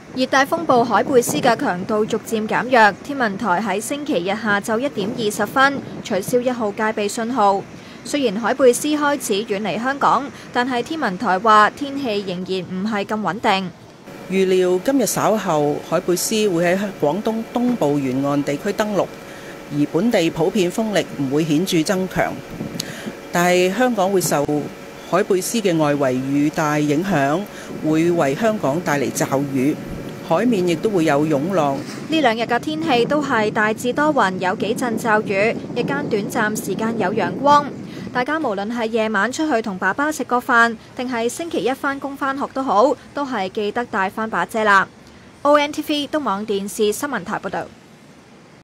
熱帶風暴海貝斯嘅強度逐漸減弱，天文台喺星期日下晝1點20分取消1號戒備信號。雖然海貝斯開始遠離香港，但係天文台話天氣仍然唔係咁穩定。 預料今日稍後海貝斯會喺廣東東部沿岸地區登陸，而本地普遍風力唔會顯著增強，但係香港會受海貝斯嘅外圍雨帶影響，會為香港帶嚟驟雨，海面亦都會有湧浪。 呢兩日嘅天氣都係大致多雲，有幾陣驟雨，日間短暫時間有陽光。大家無論係夜晚出去同爸爸食個飯，定係星期一返工返學都好，都係記得帶返把遮啦。ONTV 東網電視新聞台報道。